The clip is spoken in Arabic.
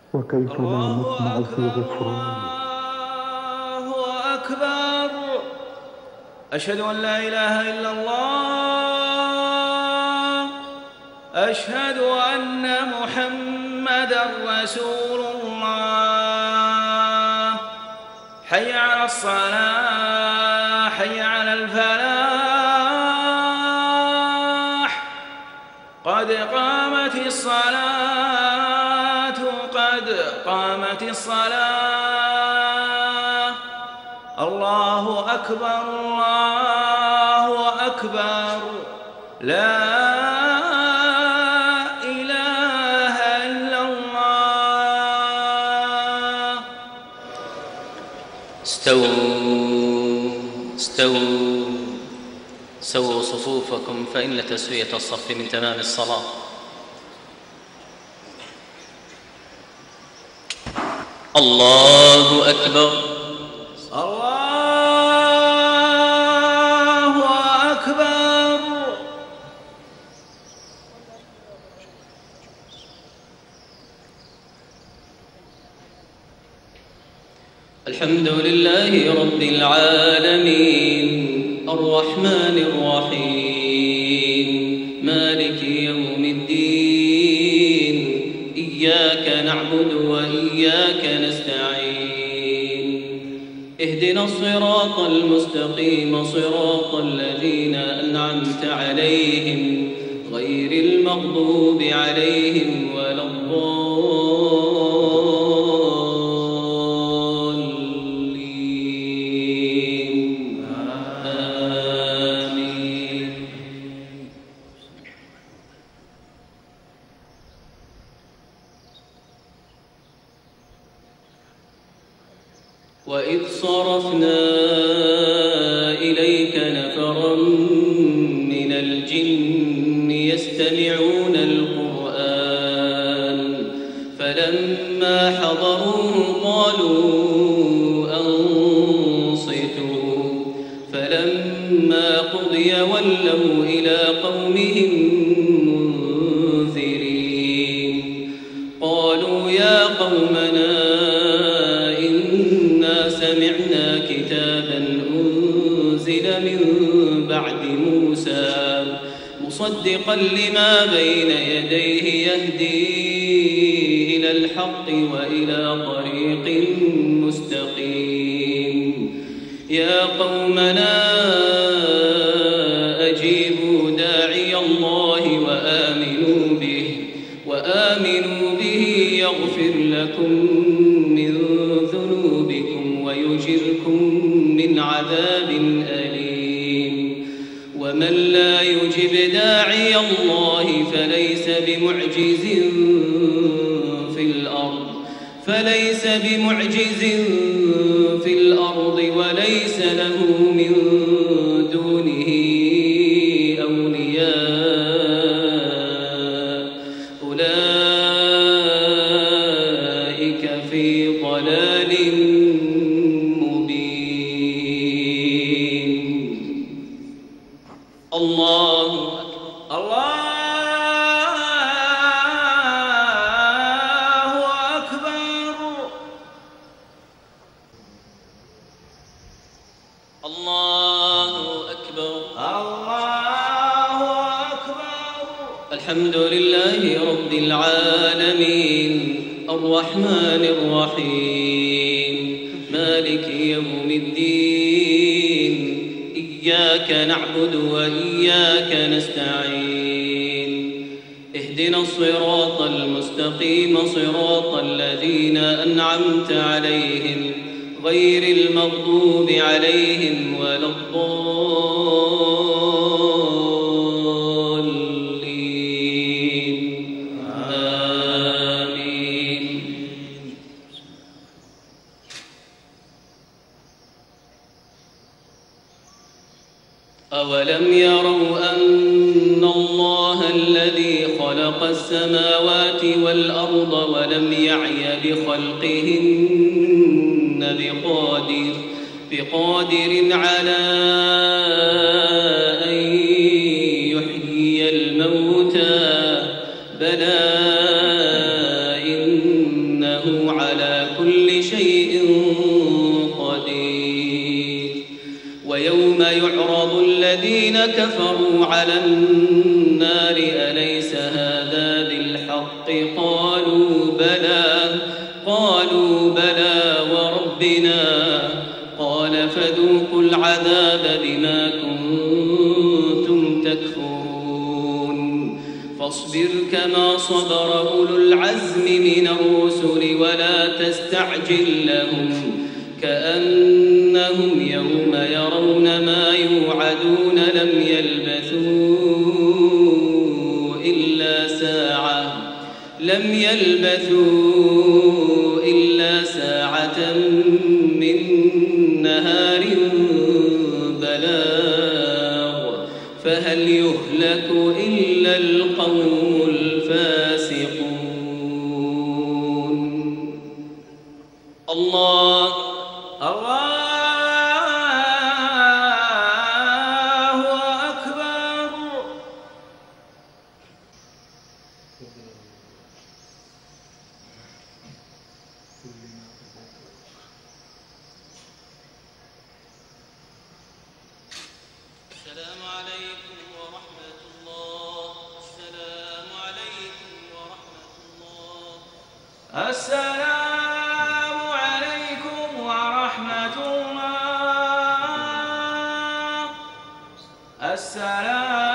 وكيف لا الله نطمع في أكبر غفرانه. الله أكبر. أشهد أن لا إله إلا الله. أشهد أن محمدًا رسول الله. حي على الصلاة، حي على الفلاح. قد قامت الصلاة، قد قامت الصلاة. الله أكبر الله أكبر. لا إله إلا الله. استووا استووا سووا صفوفكم فإن تسوية الصف من تمام الصلاة. الله أكبر الله أكبر. الحمد لله رب العالمين الرحمن الرحيم مالك يوم الدين إياك نعبد وإياك نستعين اهدنا الصراط المستقيم صراط الذين أنعمت عليهم غير المغضوب عليهم ولا الضالين آمين. وإذ صرفنا إليك نفرا من الجن يستمعون القرآن فلما حضروه قالوا أنصتوا فلما قضي ولوا إلى قومهم منذرين قالوا يا قومنا سمعنا كتابا أنزل من بعد موسى مصدقا لما بين يديه يهدي إلى الحق وإلى طريق مستقيم يا قومنا أجيبوا داعي الله وآمنوا به يغفر لكم من ذنوبكم ويجركم من عذاب أليم ومن لا يجب داعي الله فليس بمعجز في الأرض وليس له من دونه أولياء أولئك في ضلال مبين. الله الله أكبر. الله أكبر. الله أكبر. الحمد لله رب العالمين الرحمن الرحيم مالك يوم الدين إياك نعبد وإياك نستعين اهدنا الصراط المستقيم صراط الذين أنعمت عليهم غير المغضوب عليهم ولا الضالين آمين. أولم يروا أن الله الذي خلق السماوات والأرض ولم يعي بخلقهن بقادر على أن يحيي الموتى بلى إنه إنه على كل شيء قدير. ويوم يعرض الذين كفروا على النار أليس هذا بالحق قالوا بلى وربنا قال فذوقوا العذاب بما كنتم تكفرون. فاصبر كما صبر أولو العزم من الرسل ولا تستعجل لهم كأنهم يوم يرون ما يوعدون لم يلبثوا إلا ساعة من نهار بلاغ فهل يهلك إلا القوم الفاسقون. الله أكبر. السلام عليكم ورحمة الله. السلام عليكم ورحمة الله. السلام عليكم ورحمة الله. السلام